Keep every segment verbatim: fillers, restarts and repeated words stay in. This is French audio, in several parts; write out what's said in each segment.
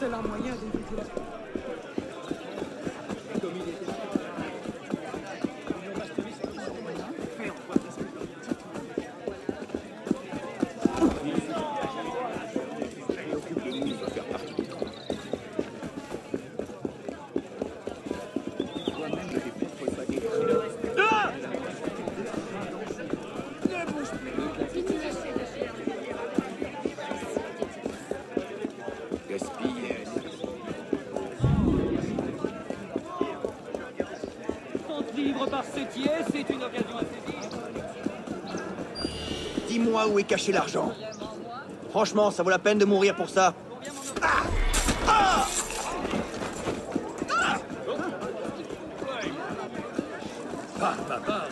C'est leur moyen d'éviter la... Dis-moi où est caché l'argent. Franchement, ça vaut la peine de mourir pour ça. Ah ah ah ah ah ah.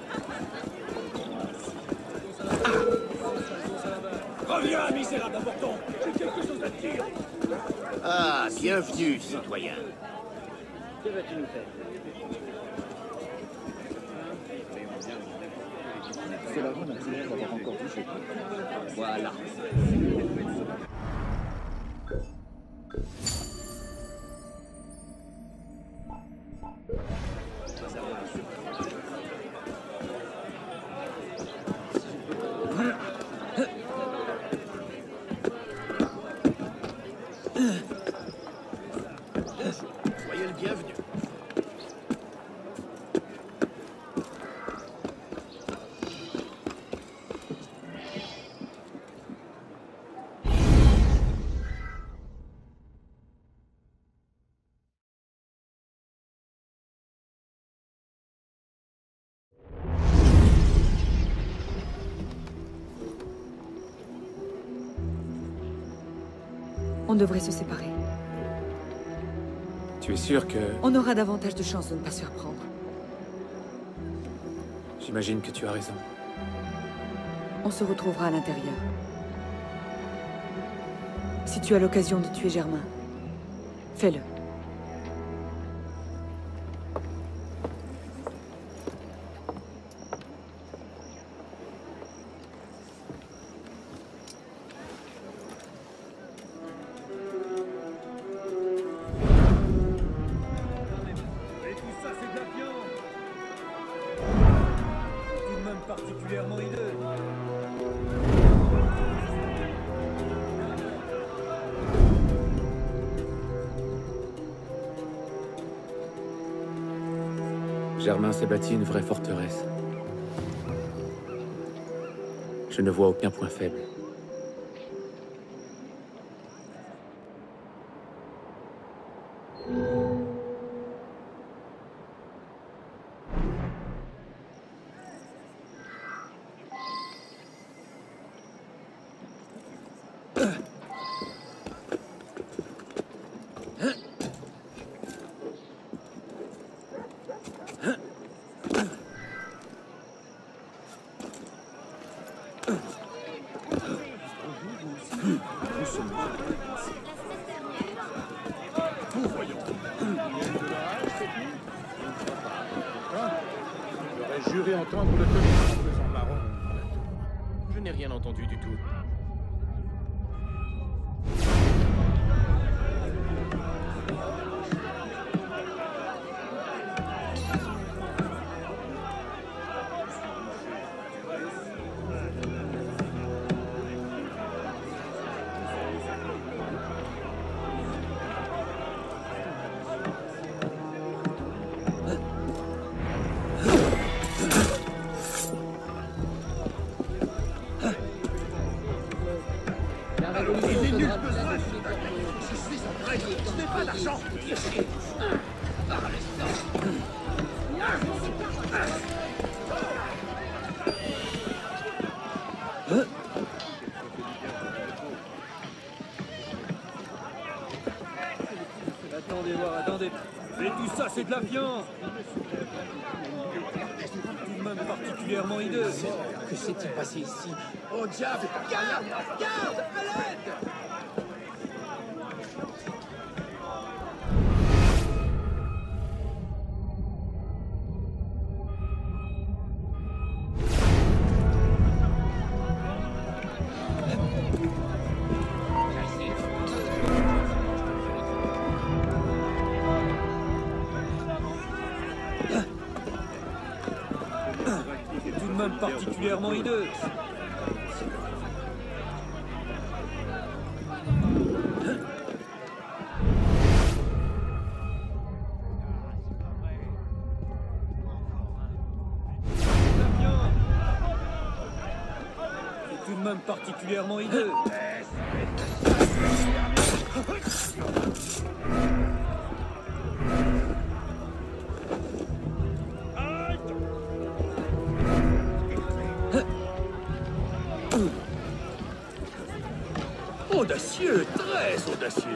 Reviens, misérable important. J'ai quelque chose à te dire. Ah, bienvenue, citoyen. Que vas-tu nous faire? C'est la rue dont il faut avoir encore touché. Voilà. Soyez le bienvenu. On devrait se séparer. Tu es sûr que... On aura davantage de chances de ne pas se faire prendre. J'imagine que tu as raison. On se retrouvera à l'intérieur. Si tu as l'occasion de tuer Germain, fais-le. Particulièrement hideux. Germain s'est bâti une vraie forteresse. Je ne vois aucun point faible. J'aurais juré entendre le tonnerre faisant marron. Je n'ai rien entendu du tout. Attendez voir, attendez. Et tout ça, c'est de la viande. Tout de même particulièrement hideux. Que s'est-il passé ici? Oh diable! Garde! Garde! À l'aide! même particulièrement hideux. C'est tout de même particulièrement hideux. Audacieux, très audacieux.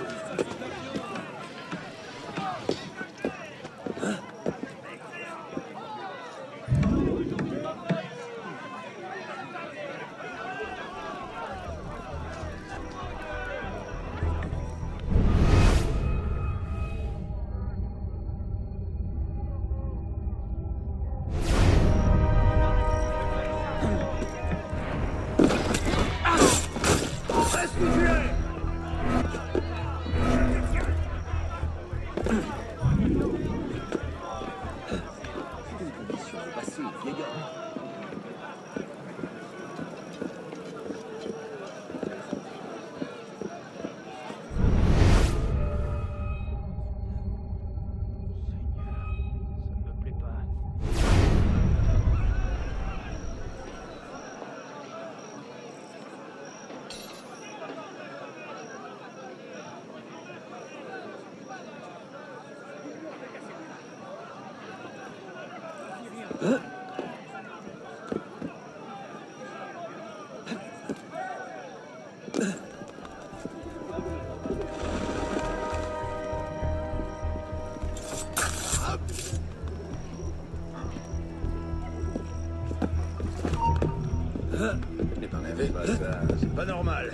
Je n'ai pas rêvé. Pas ça, c'est pas normal.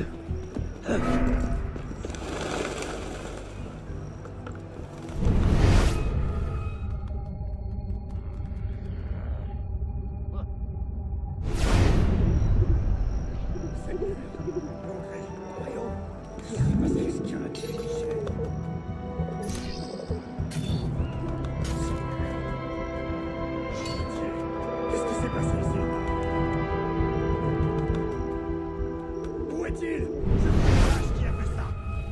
Qu'est-ce qui s'est passé ici? Où est-il? Je veux le lâche qui a fait ça.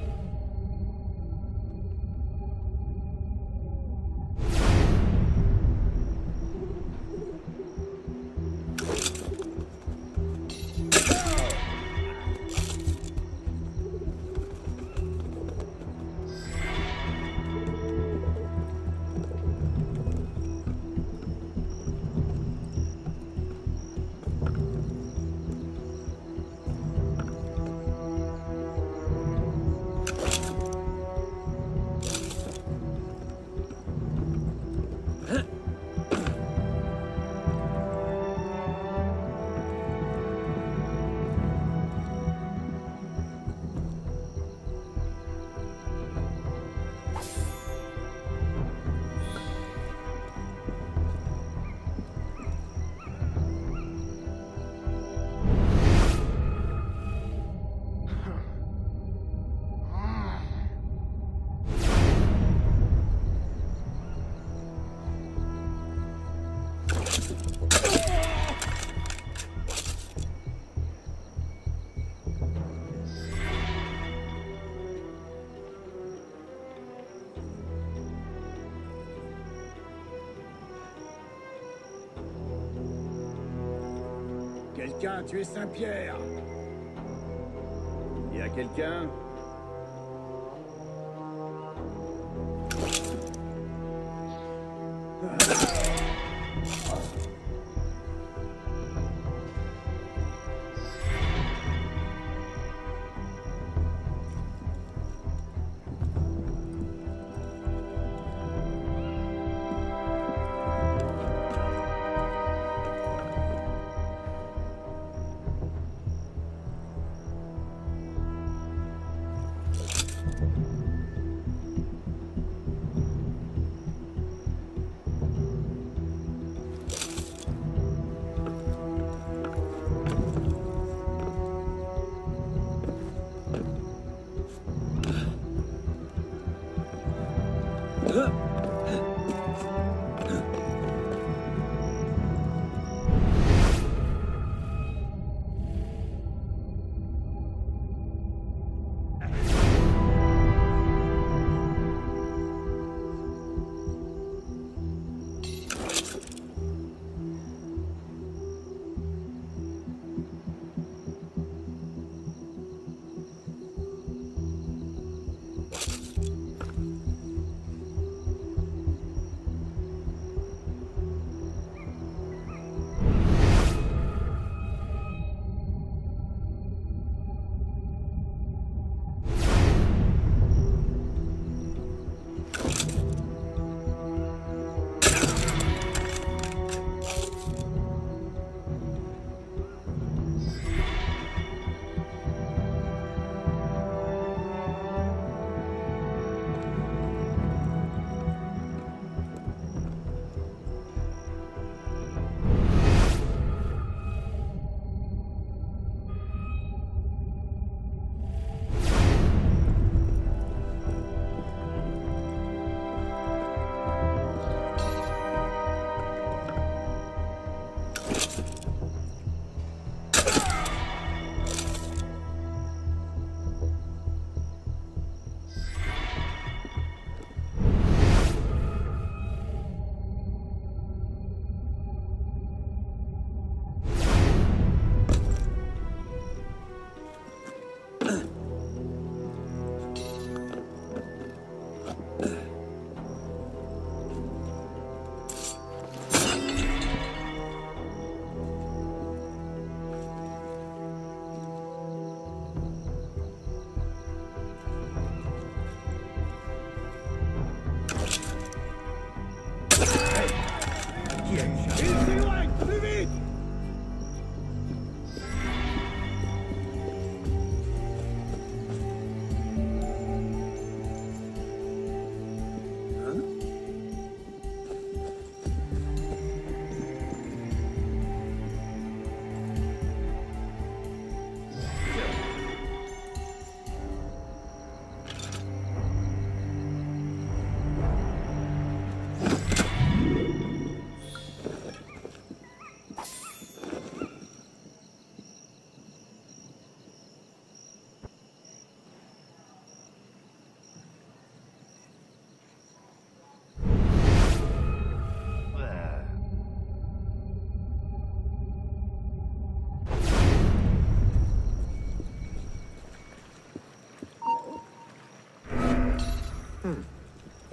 Quelqu'un a tué Saint-Pierre. Il y a quelqu'un?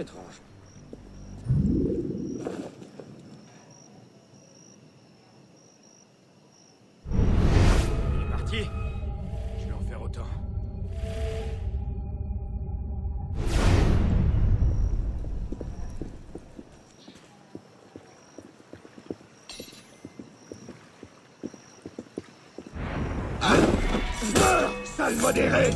étrange. Il est parti. Je vais en faire autant. Sale modéré.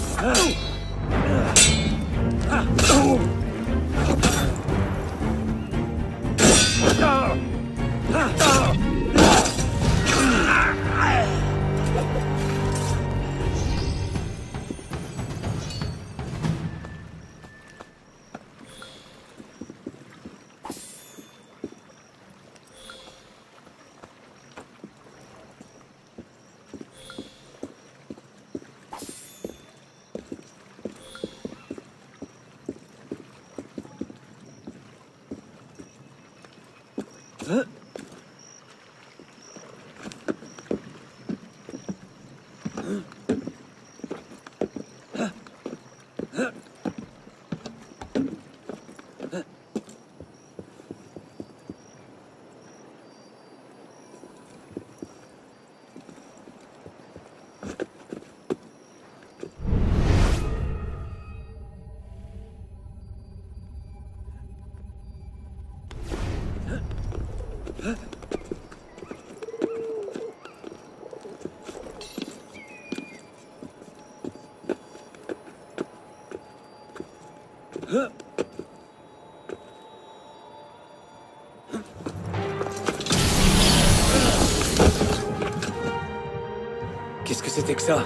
Qu'est-ce que c'était que ça?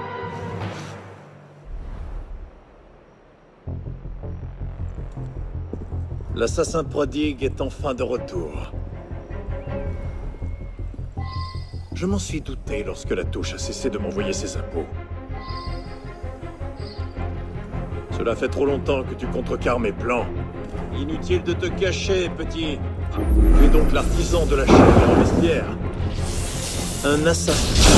L'assassin prodigue est enfin de retour. Je m'en suis douté lorsque la touche a cessé de m'envoyer ses impôts. Cela fait trop longtemps que tu contrecarres mes plans. Inutile de te cacher, petit. Tu es donc l'artisan de la chair en vestiaire. Un assassin.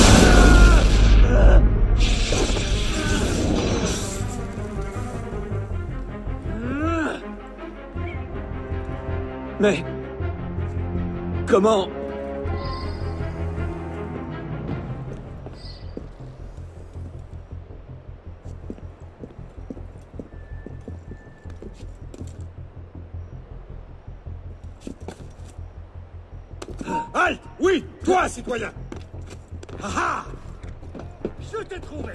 Mais... Comment... Halte! Oui, toi, citoyen! Ah ah! Je t'ai trouvé!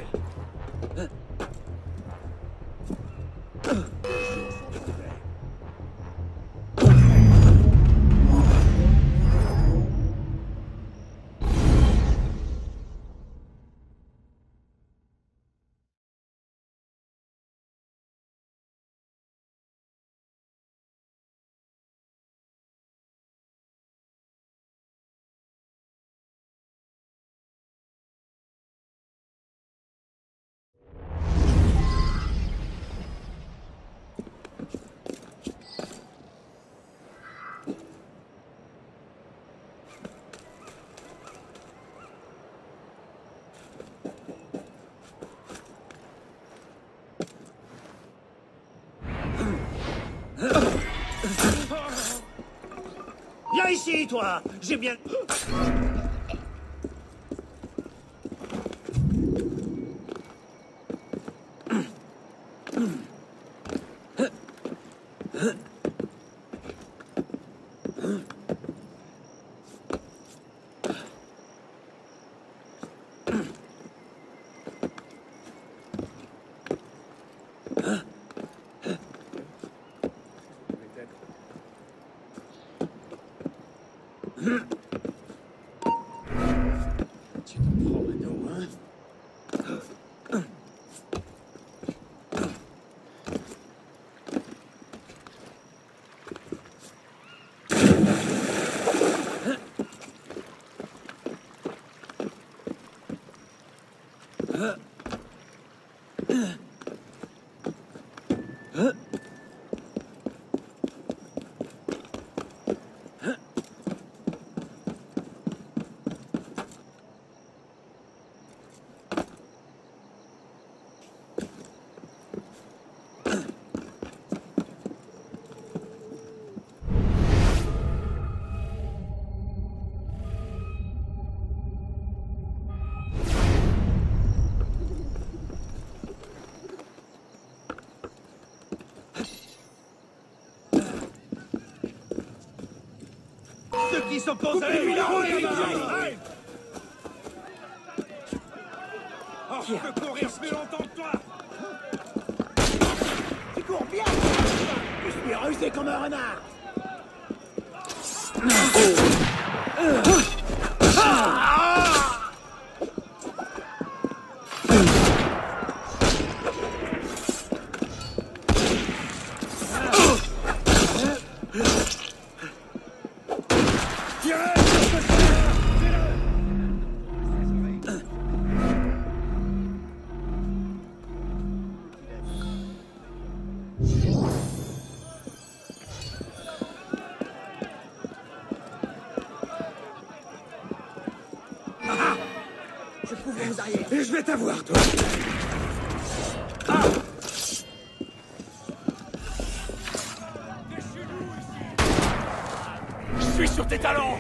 Viens ici, toi! J'ai bien... Tu t'en prends à nous, hein? qui s'opposaient. Coupez-lui la route, Coupez-lui la gamin. route. Oh, je peux courir plus longtemps que toi. Tu cours bien. Je suis rusé comme un renard. Je trouve vos arrières. Et je vais t'avoir, toi. Ah. Je suis sur tes talons.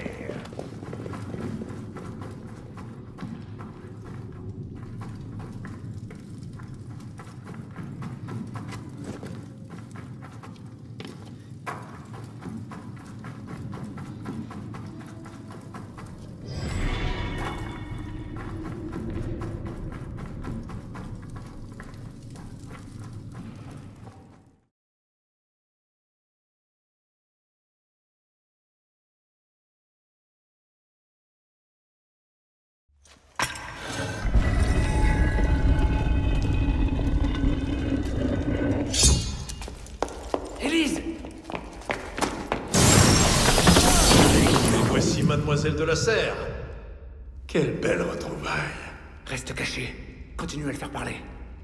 Voici Mademoiselle de la Serre. Quelle belle retrouvaille. Reste caché. Continue à le faire parler.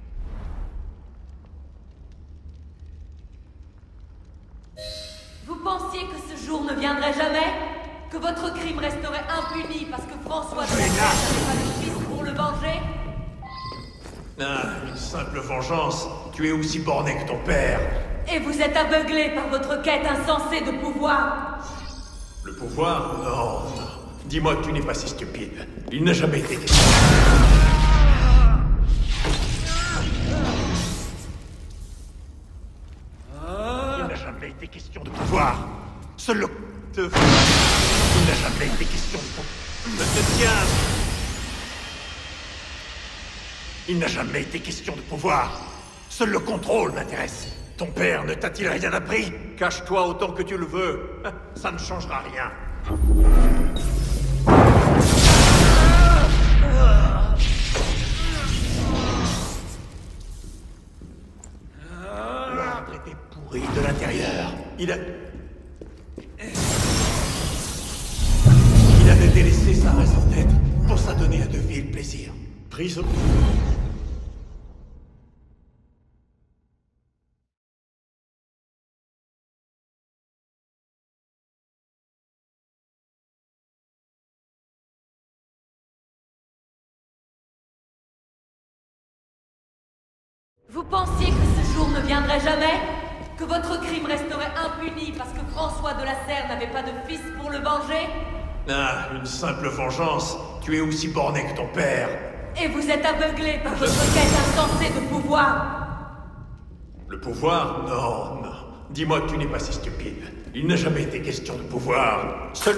Vous pensiez que ce jour ne viendrait jamais? Que votre crime resterait impuni parce que François de la Serre n'avait pas de fils pour le venger? Ah, une simple vengeance. Tu es aussi borné que ton père. Et vous êtes aveuglé par votre quête insensée de pouvoir. Le pouvoir? Non, non. Dis-moi que tu n'es pas si stupide. Il n'a jamais été question. Il n'a jamais été question de pouvoir. Seul le... Te... Il n'a jamais été question de pouvoir. Je te tiens. Il n'a jamais été question de pouvoir. Seul le contrôle m'intéresse. Ton père ne t'a-t-il rien appris? Cache-toi autant que tu le veux. Ça ne changera rien. L'ordre était pourri de l'intérieur. Il a... Il avait délaissé sa raison d'être pour s'adonner à de vils plaisirs. Prison. Vous pensiez que ce jour ne viendrait jamais? Que votre crime resterait impuni parce que François de la Serre n'avait pas de fils pour le venger? Ah, une simple vengeance. Tu es aussi borné que ton père. Et vous êtes aveuglé par votre quête insensée de pouvoir. Le pouvoir? Non, non. Dis-moi que tu n'es pas si stupide. Il n'a jamais été question de pouvoir. Seul...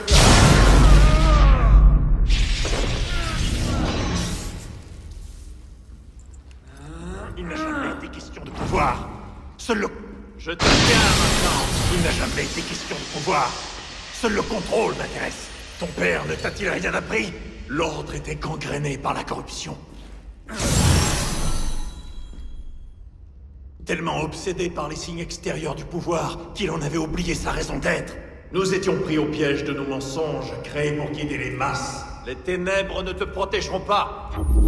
Il n'a jamais été question de pouvoir. Seul le... Je te tiens maintenant. Il n'a jamais été question de pouvoir. Seul le contrôle m'intéresse. Ton père ne t'a-t-il rien appris? L'ordre était gangréné par la corruption. Tellement obsédé par les signes extérieurs du pouvoir qu'il en avait oublié sa raison d'être. Nous étions pris au piège de nos mensonges, créés pour guider les masses. Les ténèbres ne te protégeront pas.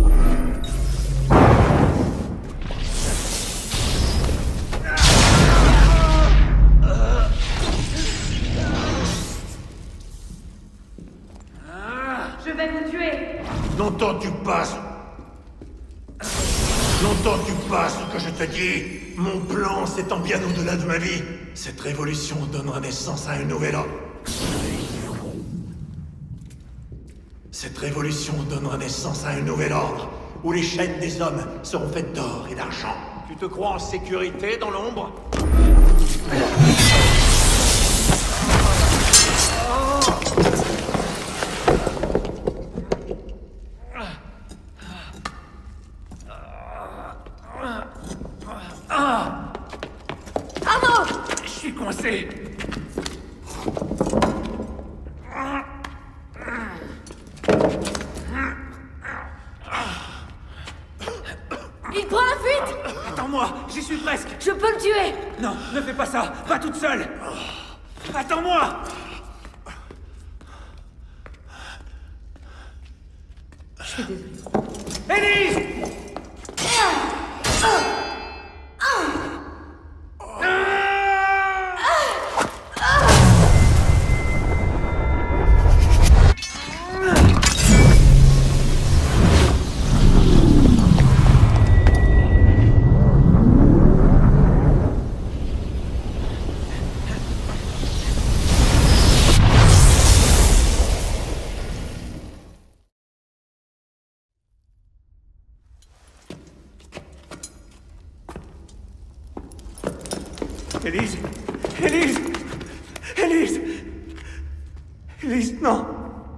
Je vais vous tuer. N'entends-tu pas ce... N'entends-tu pas ce que je te dis? Mon plan s'étend bien au-delà de ma vie. Cette révolution donnera naissance à un nouvel ordre. Cette révolution donnera naissance à un nouvel ordre, où les chaînes des hommes seront faites d'or et d'argent. Tu te crois en sécurité dans l'ombre? Oh. Ah! Arnaud! Je suis coincé! Il prend la fuite! Attends-moi, j'y suis presque! Je peux le tuer! Non, ne fais pas ça! Pas toute seule! Attends-moi! Je suis désolée. Élise! Élise! Élise! Élise! Élise, non!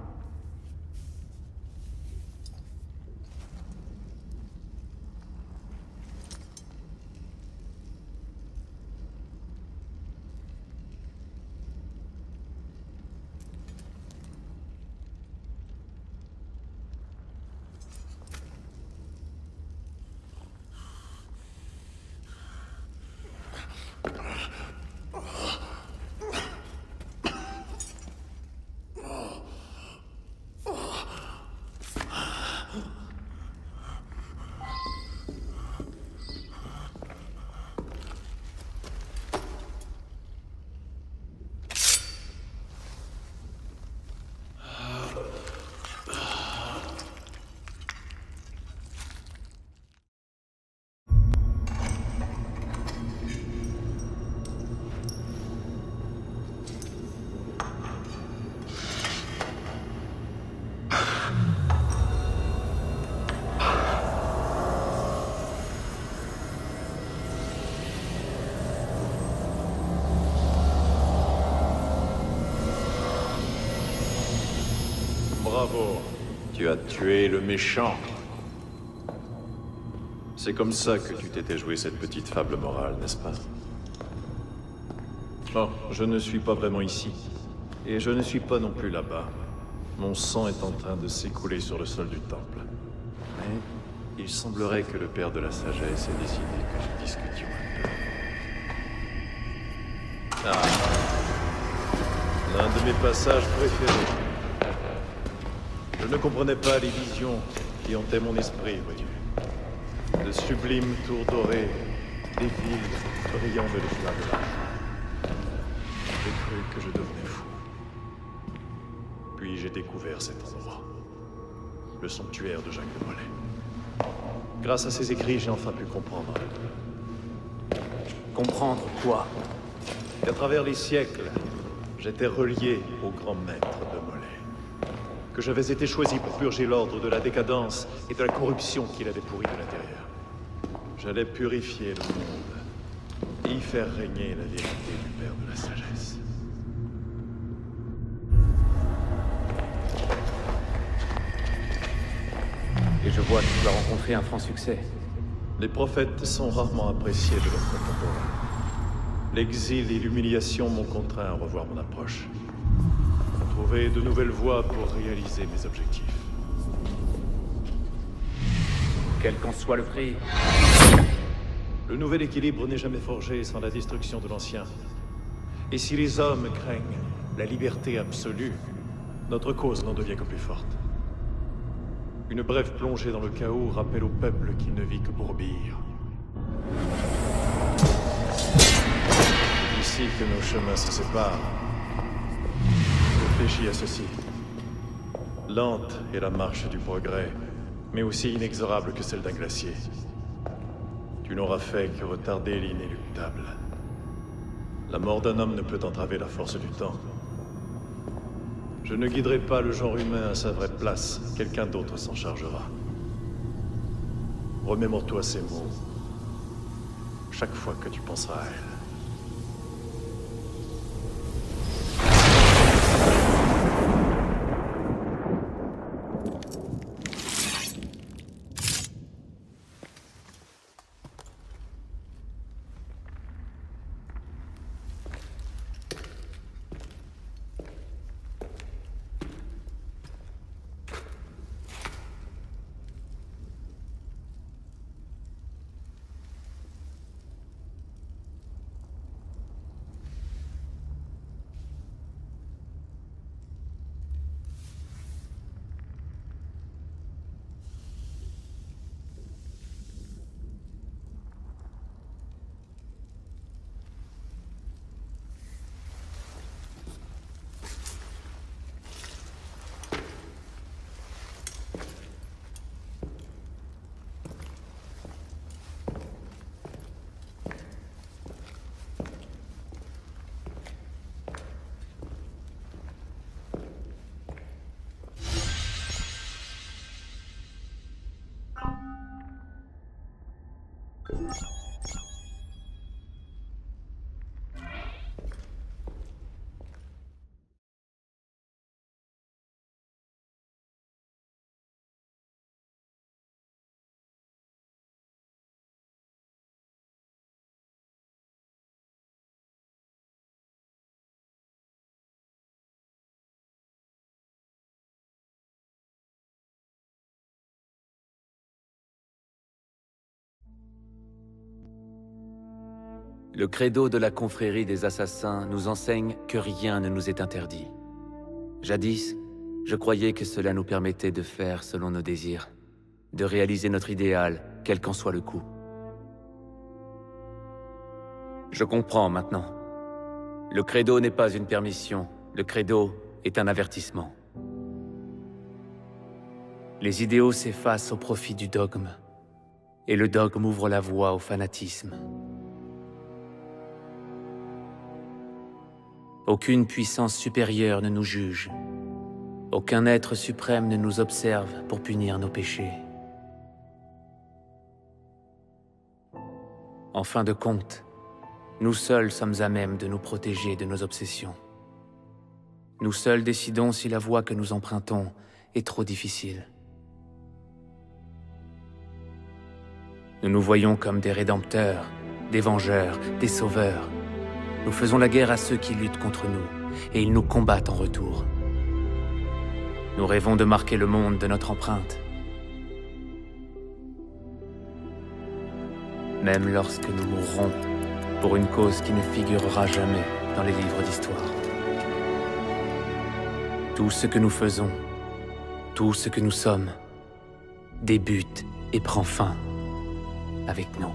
Bravo, tu as tué le méchant. C'est comme ça que tu t'étais joué cette petite fable morale, n'est-ce pas? Bon, je ne suis pas vraiment ici. Et je ne suis pas non plus là-bas. Mon sang est en train de s'écouler sur le sol du temple. Mais il semblerait que le Père de la Sagesse ait décidé que nous discutions un peu. Ah. L'un de mes passages préférés. Je ne comprenais pas les visions qui hantaient mon esprit, vois-tu. De sublimes tours dorées, des villes brillant de l'éclat de l'argent. J'ai cru que je devenais fou. Puis j'ai découvert cet endroit. Le sanctuaire de Jacques de Molay. Grâce à ses écrits, j'ai enfin pu comprendre. Comprendre quoi? Qu'à travers les siècles, j'étais relié au grand maître de Molay. Que j'avais été choisi pour purger l'ordre de la décadence et de la corruption qu'il avait pourri de l'intérieur. J'allais purifier le monde et y faire régner la vérité du Père de la Sagesse. Et je vois que tu as rencontré un franc succès. Les prophètes sont rarement appréciés de leurs contemporains. L'exil et l'humiliation m'ont contraint à revoir mon approche. Trouver de nouvelles voies pour réaliser mes objectifs. Quel qu'en soit le prix. Le nouvel équilibre n'est jamais forgé sans la destruction de l'ancien. Et si les hommes craignent la liberté absolue, notre cause n'en devient que plus forte. Une brève plongée dans le chaos rappelle au peuple qu'il ne vit que pour obéir. C'est ici que nos chemins se séparent. Réfléchis à ceci. Lente est la marche du progrès, mais aussi inexorable que celle d'un glacier. Tu n'auras fait que retarder l'inéluctable. La mort d'un homme ne peut entraver la force du temps. Je ne guiderai pas le genre humain à sa vraie place. Quelqu'un d'autre s'en chargera. Remémore-toi ces mots chaque fois que tu penseras à elle. Le credo de la confrérie des assassins nous enseigne que rien ne nous est interdit. Jadis, je croyais que cela nous permettait de faire selon nos désirs, de réaliser notre idéal, quel qu'en soit le coût. Je comprends maintenant. Le credo n'est pas une permission, le credo est un avertissement. Les idéaux s'effacent au profit du dogme, et le dogme ouvre la voie au fanatisme. Aucune puissance supérieure ne nous juge. Aucun être suprême ne nous observe pour punir nos péchés. En fin de compte, nous seuls sommes à même de nous protéger de nos obsessions. Nous seuls décidons si la voie que nous empruntons est trop difficile. Nous nous voyons comme des rédempteurs, des vengeurs, des sauveurs. Nous faisons la guerre à ceux qui luttent contre nous, et ils nous combattent en retour. Nous rêvons de marquer le monde de notre empreinte. Même lorsque nous mourrons, pour une cause qui ne figurera jamais dans les livres d'histoire. Tout ce que nous faisons, tout ce que nous sommes, débute et prend fin avec nous.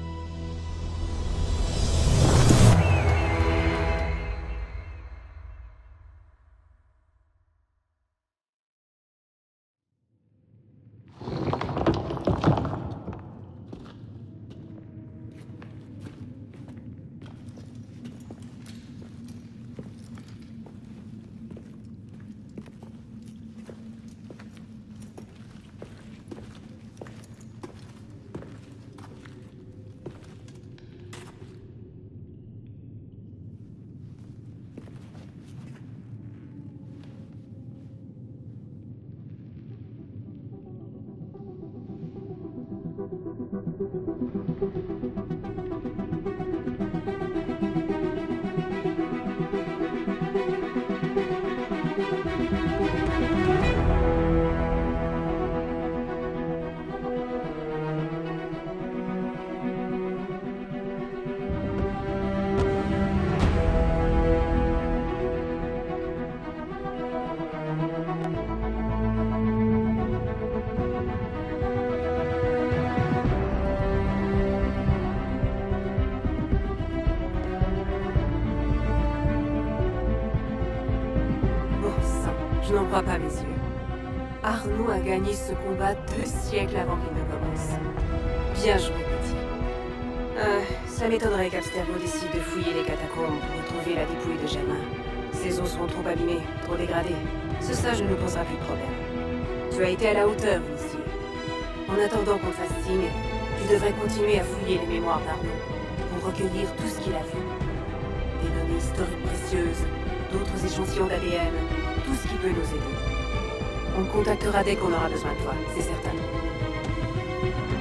Je n'en crois pas mes yeux. Arnaud a gagné ce combat deux siècles avant qu'il ne commence. Bien joué, petit. Euh, ça m'étonnerait qu'Abstergo décide de fouiller les catacombes pour retrouver la dépouille de Germain. Ses os seront trop abîmés, trop dégradés. Ce sage ne nous posera plus de problème. Tu as été à la hauteur, ici. En attendant qu'on te fasse signe, tu devrais continuer à fouiller les mémoires d'Arnaud pour recueillir tout ce qu'il a vu. Des données historiques précieuses, d'autres échantillons d'A D N, tout ce qui peut nous aider. On te contactera dès qu'on aura besoin de toi, c'est certain.